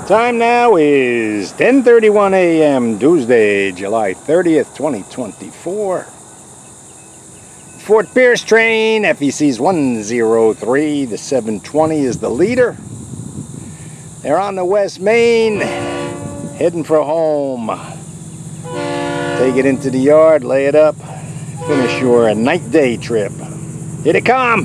Time now is 10:31 a.m. Tuesday, July 30th, 2024. Fort Pierce train, FEC103, the 720 is the leader. They're on the West Main, heading for home. Take it into the yard, lay it up, finish your night-day trip. Here they come!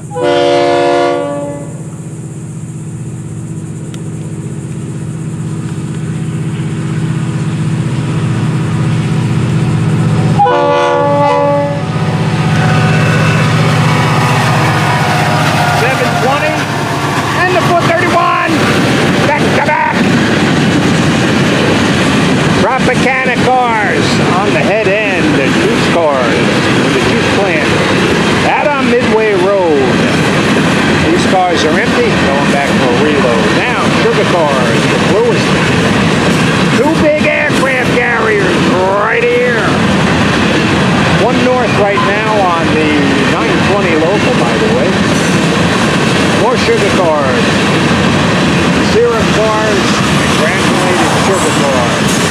Tropicana cars on the head end, the juice cars, the juice plant, out on Midway Road. These cars are empty, going back for a reload. Now, sugar cars, the bluest. Two big aircraft carriers right here. One north right now on the 920 local, by the way. More sugar cars, syrup cars, and granulated sugar cars.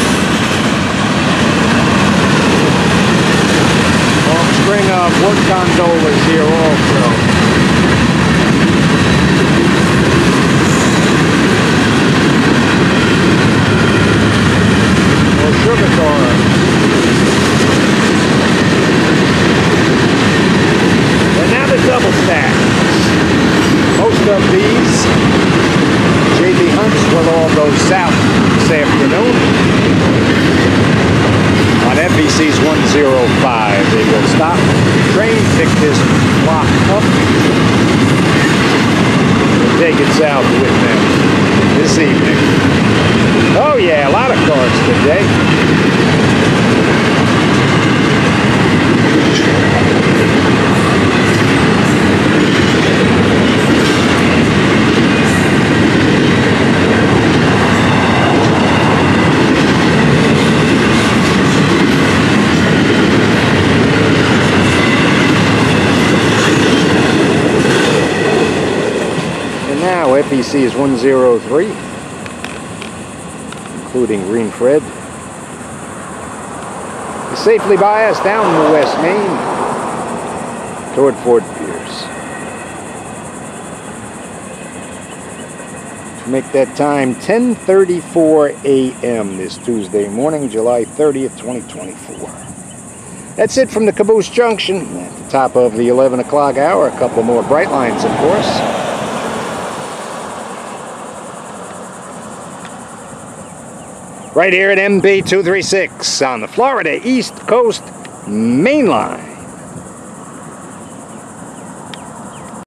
String of work gondolas here also. More sugar cars. And now the double stacks. Most of these JB Hunts will all go south this afternoon. On FEC's 105, they will stop. Train pick this block up. We'll take it south with them this evening. Oh yeah, a lot of cars today. Now FEC is 103, including Green Fred. To safely bias down the West Main toward Fort Pierce. To make that time 10:34 a.m. this Tuesday morning, July 30th, 2024. That's it from the Caboose Junction at the top of the 11 o'clock hour. A couple more bright lines, of course. Right here at MB 236 on the Florida East Coast Main Line.